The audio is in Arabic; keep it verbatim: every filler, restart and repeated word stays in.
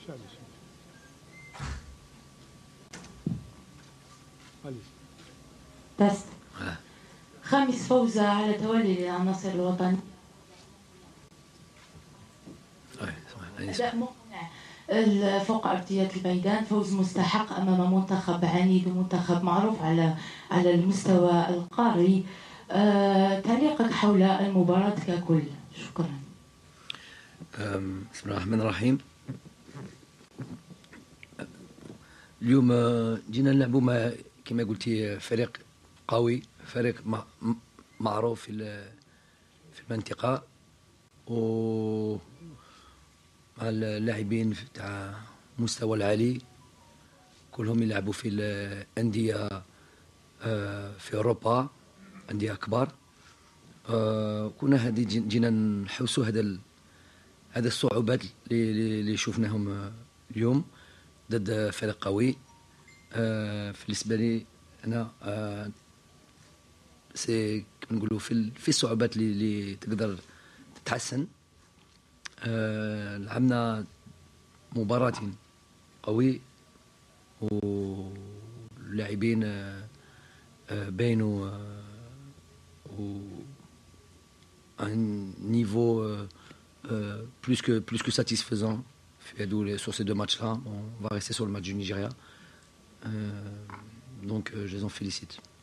تست. خامس فوز على توالي النصر الوطني. أداء مقنع فوق أرضية الميدان، فوز مستحق أمام منتخب عنيد ومنتخب معروف على على المستوى القاري. أه تعليقك حول المباراة ككل؟ شكرا. بسم الله الرحمن الرحيم. اليوم جينا نلعبوا مع كما قلتي فريق قوي، فريق معروف في في المنطقة، و مع اللاعبين تاع مستوى العالي، كلهم يلعبوا في الأندية في أوروبا، أندية كبار. كنا هذه جينا نحوسوا هذا هذا الصعوبات اللي شفناهم اليوم ضد فريق قوي. بالنسبة لي أنا سي كما نقولوا في في الصعوبات اللي تقدر تتحسن. لعبنا مباراة قوي، واللاعبين بينوا un niveau euh, euh, plus que plus que satisfaisant sur ces deux matchs-là. On va rester sur le match du Nigeria. Euh, donc euh, je les en félicite.